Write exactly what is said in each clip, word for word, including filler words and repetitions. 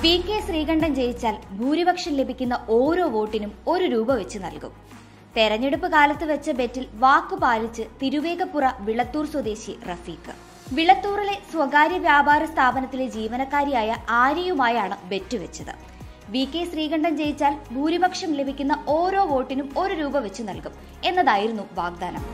V K Sreekandan ജയിച്ചാൽ ഭൂരിപക്ഷം ലഭിക്കുന്ന ഓരോ വോട്ടിനും ഒരു രൂപ വെച്ച് നൽകും. തെരഞ്ഞെടുപ്പ് കാലത്ത് വെച്ച ബെറ്റിൽ വാക്കു പാലിച്ച് തിരുവേഗപ്പുറ വിളത്തൂർ സ്വദേശി റഫീഖ്. വിളത്തൂറിലെ സ്വകാര്യ വ്യാപാര സ്ഥാപനത്തിലെ ജീവനക്കാരിയായ ആര്യയുമായാണ് ബെറ്റ് വെച്ചത്. വി കെ ശ്രീകണ്ഠൻ ജയിച്ചാൽ ഭൂരിപക്ഷം ലഭിക്കുന്ന ഓരോ വോട്ടിനും ഒരു രൂപ വെച്ച് നൽകും എന്നതായിരുന്നു വാഗ്ദാനം.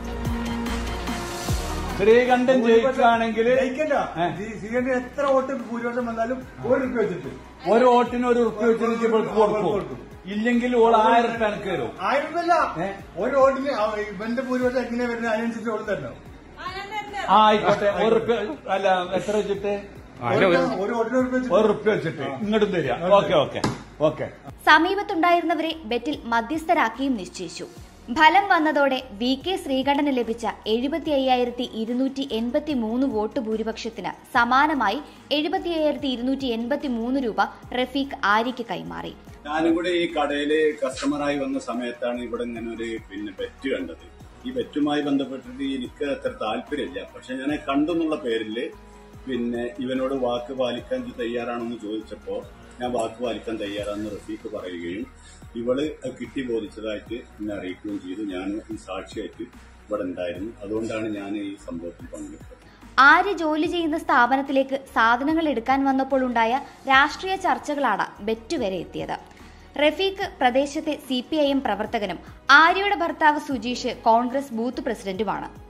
ശ്രീകണ്ഠൻ ജയിക്കുകയാണെങ്കിൽ ശ്രീകണ്ഠൻ എത്ര വോട്ട് ഭൂരിപക്ഷം വന്നാലും ഒരു റുപ്യ വെച്ചിട്ട് ഒരു വോട്ടിന് ഒരു റുപ്യ വെച്ചിട്ട് ഇവൾക്ക് കൊടുക്കും. ഇല്ലെങ്കിൽ ഓൾ ആയിരം റുപ്യ എനിക്ക് തരും. ആയിരം റുപ്യല്ല, ഒരു വോട്ടിന് ഇവന്റെ ഭൂരിപക്ഷം എങ്ങനെ വരുന്നത് അതിനനുസരിച്ച് ഓൾ തരണം. ആയിക്കോട്ടെ, ഒരു റുപ്യ അല്ല എത്ര വെച്ചിട്ട് ഒരു വോട്ടിന് ഒരു റുപ്യ വെച്ചിട്ട് ഇങ്ങോട്ടും തരിക. Okay okay okay. സമീപത്തുണ്ടായിരുന്നവരെ ബെറ്റിൽ മധ്യസ്ഥരാക്കിയും നിശ്ചയിച്ചു. ഫലം വന്നതോടെ വി കെ ശ്രീകണ്ഠന് ലഭിച്ച എഴുപത്തി അയ്യായിരത്തി ഇരുന്നൂറ്റി എൺപത്തി മൂന്ന് വോട്ട് ഭൂരിപക്ഷത്തിന് സമാനമായി എഴുപത്തി അയ്യായിരത്തി ഇരുന്നൂറ്റി എൺപത്തി മൂന്ന് രൂപ റഫീഖ് ആര്യയ്ക്ക് കൈമാറി. ഞാനും കൂടെ ഈ കടയില് കസ്റ്റമറായി വന്ന സമയത്താണ് ഇവിടെ ഇങ്ങനെ ഒരു പിന്നെ ബെറ്റ് കണ്ടത്. ഈ ബെറ്റുമായി ബന്ധപ്പെട്ടിട്ട് എനിക്ക് അത്ര താല്പര്യമില്ല, പക്ഷെ ഞാൻ കണ്ടെന്നുള്ള പേരില് പിന്നെ ഇവനോട് വാക്ക് പാലിക്കാൻ തയ്യാറാണെന്ന് ചോദിച്ചപ്പോ ഞാൻ വാക്ക് പാലിക്കാൻ തയ്യാറാണെന്ന് റഫീഖ് പറയുകയും ഇവള് കിട്ടി ബോധിച്ചതായിട്ട് എന്നെ അറിയിക്കുകയും ചെയ്തു. ഞാൻ ഈ സാക്ഷിയായിട്ട് ഇവിടെ ഉണ്ടായിരുന്നു. അതുകൊണ്ടാണ് ഞാൻ ഈ സംഭവത്തിൽ പങ്കെടുത്തത്. ആര്യ ജോലി ചെയ്യുന്ന സ്ഥാപനത്തിലേക്ക് സാധനങ്ങൾ എടുക്കാൻ വന്നപ്പോൾ ഉണ്ടായ രാഷ്ട്രീയ ചർച്ചകളാണ് ബെറ്റ് വരെ എത്തിയത്. റഫീഖ് പ്രദേശത്തെ സി പി ഐ എം പ്രവർത്തകനും ആര്യയുടെ ഭർത്താവ് സുജീഷ് കോൺഗ്രസ് ബൂത്ത് പ്രസിഡന്റുമാണ്.